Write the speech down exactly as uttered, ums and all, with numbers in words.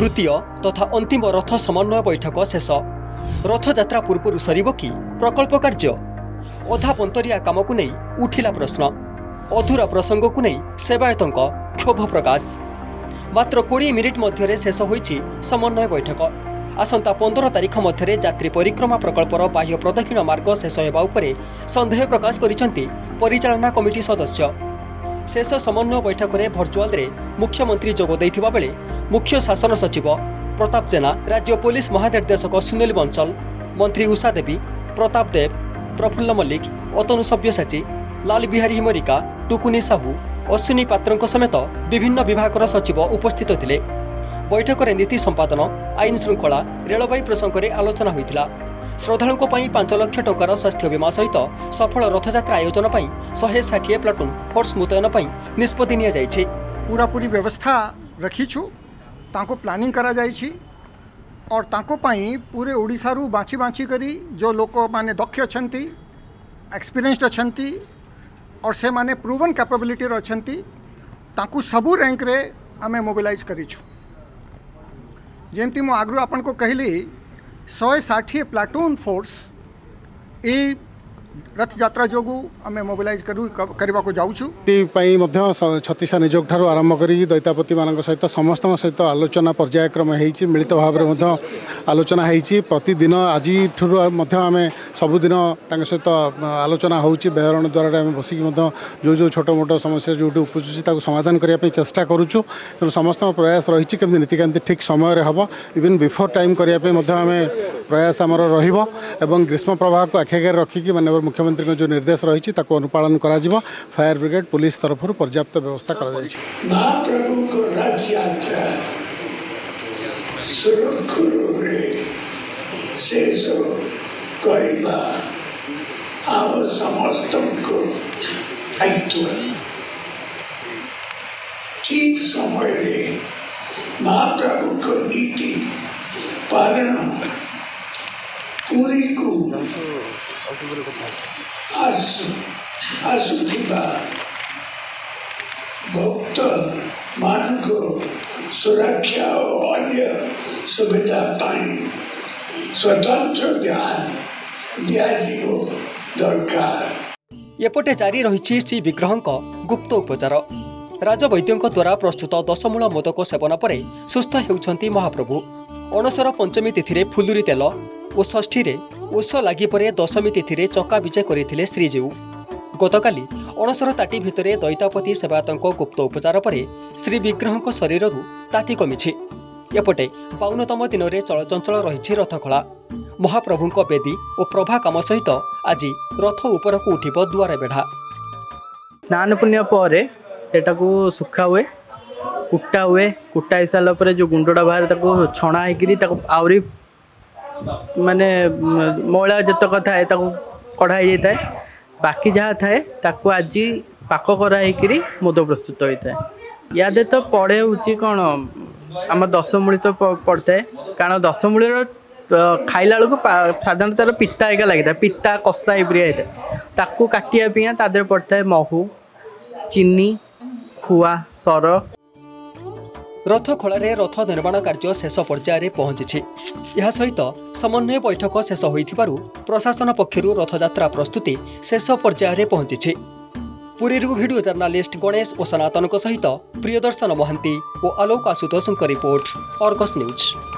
तृतीय तथा अंतिम रथ समन्वय बैठक शेष। रथयात्रा पूर्व सरिब कि प्रकल्प कार्य? अधा पंतरिया काम को नहीं उठिला प्रश्न। अधूरा प्रसंग को नहीं सेवायतों क्षोभ प्रकाश। मात्र बीस मिनिट मध्य शेष होईछि समन्वय बैठक। आसंता पंद्रह तारीख मध्य यात्री परिक्रमा प्रकल्पर बाह्य प्रदक्षिण मार्ग शेष होगा उपरे संदेह प्रकाश करिसेंति परिचालना कमिटी सदस्य। शेष समन्वय बैठक में भर्चुआल रे मुख्यमंत्री जोग दैथिबा बेले मुख्य शासन सचिव प्रताप जेना, राज्य पुलिस महानिर्देशक सुनील बंसल, मंत्री उषा देवी, प्रताप देव, प्रफुल्ल मल्लिक, अतनु सब्यसाची, लाल बिहारी हिमरिका, टुकुनी साहू, अश्विनी पात्र समेत विभिन्न विभाग सचिव उपस्थित थिले। बैठक में नीति संपादन, आईन श्रृंखला, रेलवे प्रसंग में आलोचना होइतिला। श्रद्धालुओं पांच लाख टंकार स्वास्थ्य बीमा सहित सफल रथयात्रा आयोजन शहे षाठी प्लाटून फोर्स मुतयन निष्पत्ति निया जाइछि। पूरा पूरी व्यवस्था रखीछु, तांको प्लानिंग करा जाइछि और तांको पाई पूरे ओडिशा रु बाछी बाछी करी जो लोक माने दक्ष अछंती, एक्सपीरियंस्ड अछंती और से माने प्रूवन कैपेबिलिटी अछंती, तांको सबु रैंक रे आमे मोबिलाइज करिछु। जेमती मो आगु आपन को कहली शहे षाठी प्लाटून फोर्स ए रथ यात्रा जोगु आमे मोबिलाइज करू करबा को जाउछु। छत्तीसा निजोग ठारू आरंभ करी दैतापति मान सहित समस्त सहित आलोचना पर्यायक्रम होईछि, मिलित भाव में आलोचना होईछि। प्रतिदिन आज आमे सबुदिन सहित आलोचना होउछि। बेहरण द्वारा आम बसिक जो जो छोट मोट समस्या जो उपजुची समाधान करने चेष्टा करुचु। तेणु समस्त प्रयास रही केमती नीतिकांति ठीक समय हम इवन बिफोर टाइम करने प्रयास आमर रहिबो एवं ग्रीष्म प्रवाह को आखि आगे रखिकी माननीय मुख्यमंत्री को जो निर्देश रही अनुपालन करा जिवो। फायर ब्रिगेड पुलिस तरफ पर्याप्त व्यवस्था करा जायछि। महाप्रभु को रथ यात्रा सुरक्षित रे शेष करिबा हम समस्त को दायित्व। ठीक समय रे महाप्रभु को नीति पालन पूरी को आसु आसुथिबा भक्त मान को सुरक्षा और अन्य सुविधा पाई स्वतंत्र ध्यान दियाजिबो दरकार। एपटे जारी रही श्री विग्रह गुप्त उपचार। राजवैद्यों द्वारा प्रस्तुत दशमूल मोदक सेवन पर सुस्थ होउछंती महाप्रभु। अणसर पंचमी तिथि फुलुरी तेल और षष्ठी रे ओष लगी पर दशमी तिथि चका विजय करथिले श्रीजीउ। गतकाली अणसर ताटी भितरे दैतापति सेवायतों गुप्त उपचार पर श्री विग्रह शरीर ताती कमिछि। एपटे बावनतम दिन में चलचंचल रही रथखला। महाप्रभु बेदी और प्रभा काम सहित आज रथ उपर को उठिब दुआर बेढ़ा। स्नान पुण्य पर सेटाकू सुखा हुए, कुटा हुए। कुटा ही सारा पर जो गुंडा बाहर ताको छणा होकर आहरी माने मैला जतक थाए कढ़ाई जाए। बाकी जहाँ थाए ताको आज पाक कराई मोद प्रस्तुत होता है। याद तो पड़े हूँ कौन आम दशमूली तो पड़ता है, कारण दशमूली खाइला बेलू साधारण तार पिता एका लगी था, पिता कषा एपरिया होता है। ताकू काटिया पिया तादर पड़ता है महू, चीनी, खुआ, सर। रथ खोलारे रथ निर्माण कार्य शेष पर्यायर पहुंची। यह सहित समन्वय बैठक शेष होइथिबारु प्रशासन पक्षरु रथयात्रा प्रस्तुति शेष पर्यायर पहुंची। पुरीरू वीडियो जर्नालिस्ट गणेश और सनातन सहित प्रियदर्शन महांती और Alok Ashutosh report, Argus news.